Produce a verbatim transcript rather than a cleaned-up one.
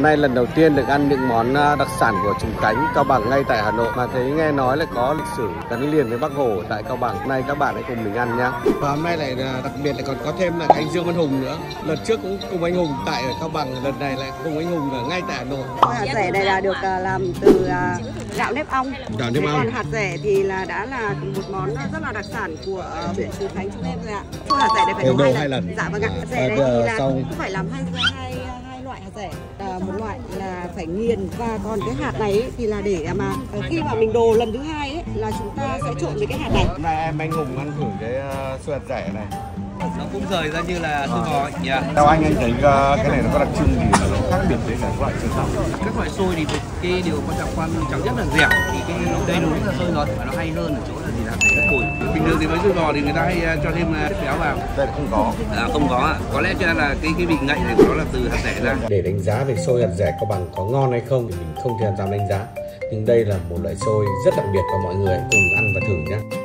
Nay lần đầu tiên được ăn những món đặc sản của Trùng Khánh, Cao Bằng ngay tại Hà Nội. Mà thấy nghe nói là có lịch sử gắn liền với Bác Hồ tại Cao Bằng. Nay các bạn hãy cùng mình ăn nhá. Và hôm nay lại đặc biệt lại còn có thêm là anh Dương Văn Hùng nữa. Lần trước cũng cùng anh Hùng tại ở Cao Bằng, lần này lại cùng anh Hùng ở ngay tại Hà Nội. Hạt rẻ này là được làm từ gạo nếp ong. Gạo nếp ong. Còn hạt rẻ thì là đã là một món rất là đặc sản của huyện Trùng Khánh cho nên là hạt rẻ này phải nấu hai, hai lần. lần. Dạ vâng ạ. Hạt rẻ đây thì là không phải làm hai hai hai loại hạt rẻ. À, một loại là phải nghiền và còn cái hạt này ấy, thì là để mà khi mà mình đồ lần thứ hai ấy, là chúng ta sẽ trộn với cái hạt này. Hôm nay em anh Hùng ăn thử cái uh, xôi hạt rẻ này. Nó cũng rời ra như là xôi bò nhỉ. Theo anh anh thấy uh, cái này nó có đặc trưng gì là nó khác biệt với cả các loại xôi khác? Các loại xôi thì cái điều quan trọng quan trọng nhất là dẻo, thì cái đây đúng là xôi ngọt và nó hay hơn ở chỗ là gì là thấy nó cùi. Bình thường thì với xôi bò thì người ta hay cho thêm chất béo vào. Đây là không có. À, không có ạ. Có lẽ cho nên là cái cái vị ngậy này của nó là từ hạt rẻ ra. Để đánh giá về xôi hạt rẻ Cao Bằng có ngon hay không thì mình không thể dám đánh giá. Nhưng đây là một loại xôi rất đặc biệt và mọi người cùng ăn và thử nhé.